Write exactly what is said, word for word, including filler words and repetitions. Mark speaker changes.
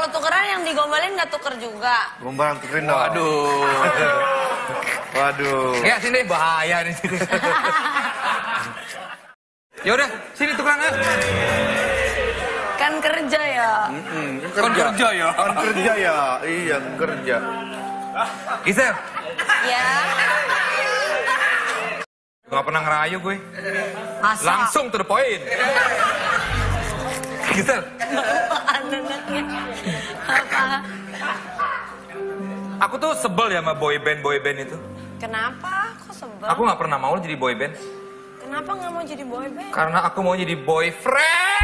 Speaker 1: kalau tukeran yang digombalin nggak tuker juga.
Speaker 2: Gombalan tukerin dong.
Speaker 3: Waduh.
Speaker 2: Waduh.
Speaker 3: Ya sini bahaya nih sini. Ya udah, sini tukeran ya.
Speaker 1: Kan kerja ya.
Speaker 2: Mm-mm,
Speaker 3: Kan kerja ya.
Speaker 2: Kan kerja ya. Iya, kerja.
Speaker 3: Gisel,
Speaker 1: Ya.
Speaker 3: gak pernah ngerayu gue.
Speaker 1: Masa?
Speaker 3: Langsung to the point. Gisel,
Speaker 1: Anaknya. Apa?
Speaker 3: aku tuh sebel ya sama boy band boy band itu.
Speaker 1: Kenapa? Kok sebel?
Speaker 3: Aku nggak pernah mau jadi boy band
Speaker 1: Kenapa nggak mau jadi boyband?
Speaker 3: karena aku mau jadi boyfriend.